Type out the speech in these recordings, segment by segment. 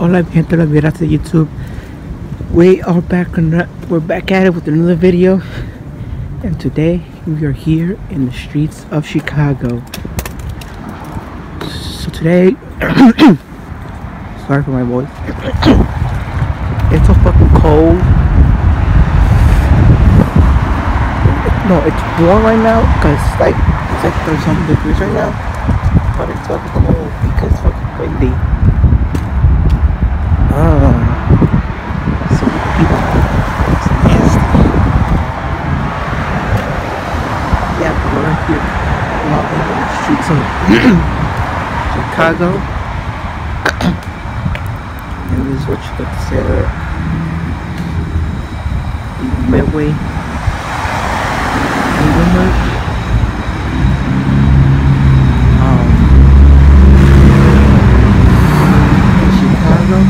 Hola gente, la vida to YouTube. We're back at it with another video, and today we are here in the streets of Chicago. So today, sorry for my voice. It's so fucking cold. No, it's warm right now because it's like 30-something degrees right now, but it's fucking cold because it's fucking windy. So people, it's nasty. Yeah, we're right here walking on the streets of Chicago. And this is what you got to say there. Midway. Chicago.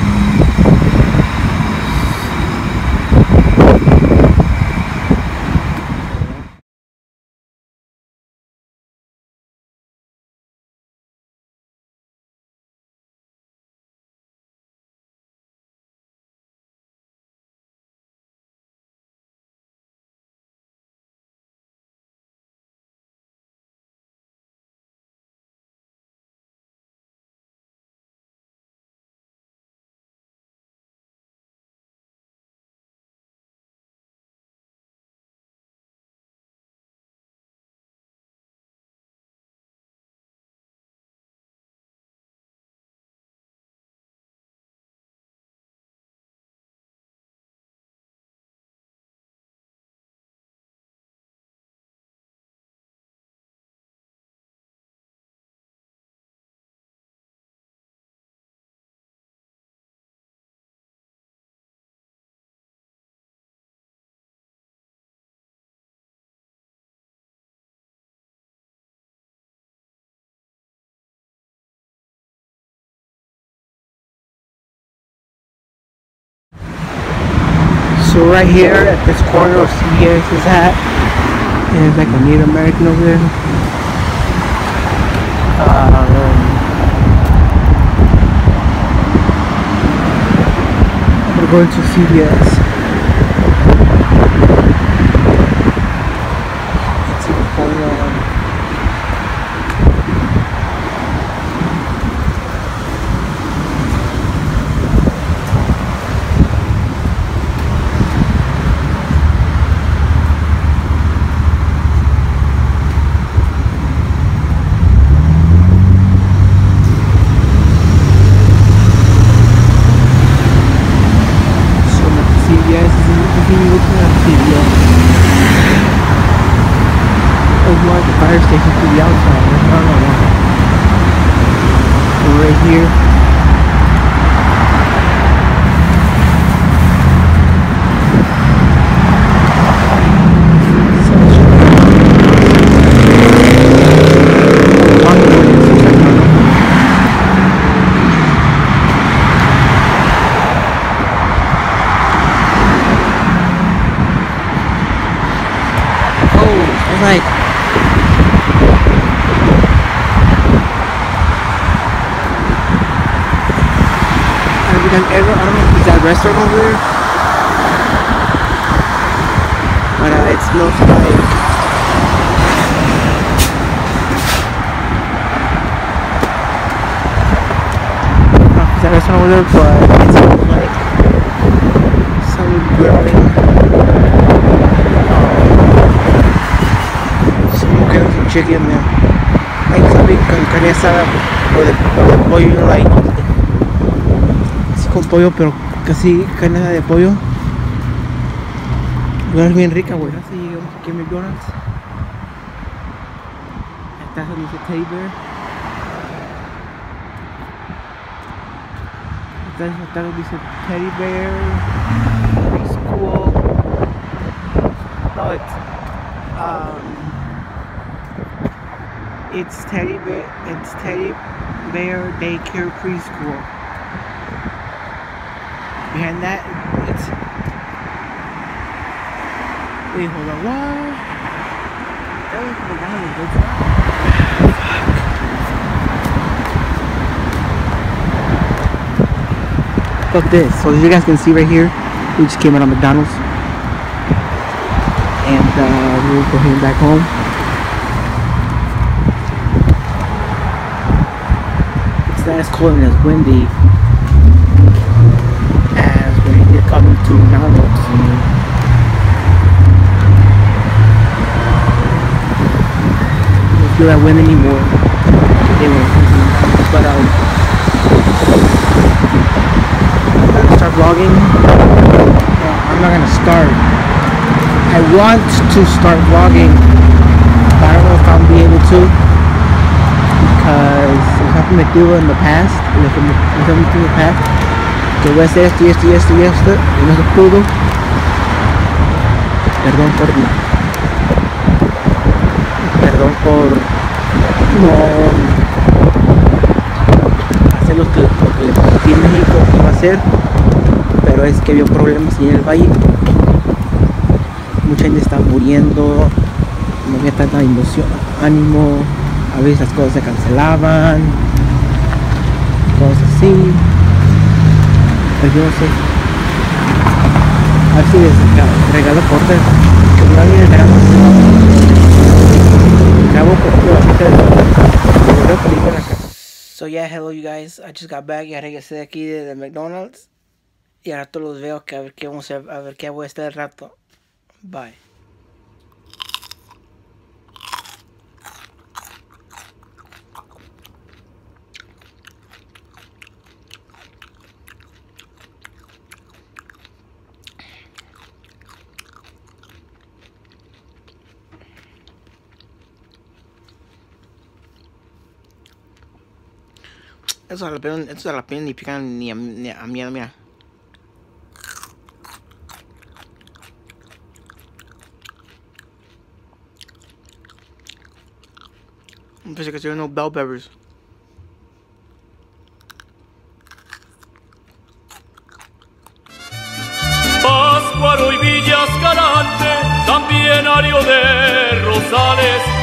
So right here at this corner of CVS is at, and there's like a Native American over there. I'm gonna go into CVS. Let's see what's going on. Fire station to the outside. We're right here. Oh, it's like I don't know if it's that restaurant over there, but it smells like I don't know if it's that restaurant over there, but it smells like some grilling, some chicken there, like something carne asada or the pollo, like con pollo, pero casi carne de pollo. Es bien rica, güey. Así llegamos aquí a McDonald's. Esta dice Teddy Bear. Esta dice Teddy Bear Preschool. No, it's Teddy Bear. It's Teddy Bear Daycare Preschool. Behind that, it's... Wait, hold on, what? That was the guy with the fuck. Fuck this. So as you guys can see right here, we just came out of McDonald's. And we'll go heading back home. It's not as cold and as windy as when you're coming to McDonald's. You don't feel that wind anymore. But I'm gonna start vlogging. I'm not gonna start. I want to start vlogging, but I don't know if I'll be able to, because it happened to do in the past, que voy a hacer esto y esto y esto y esto, y no se pudo. Perdón por no hacer lo que le prometí en México que iba a hacer, pero es que había problemas en el valle. Mucha gente estaba muriendo, no había tanta emoción, ánimo, a veces las cosas se cancelaban, cosas así, pues yo no sé. A ver si les regalo cortes, que no viene grabando, grabo cortes. So yeah, hello you guys, I just got back, ya regresé de aquí de McDonald's y ahora todos los veo, que a ver qué vamos a ver qué voy a estar el rato. Bye. Eso a la pena ni pican ni a mí, mira. Pensé que se no bell peppers. Páscuaro y Villa Escalante, también Ario de Rosales.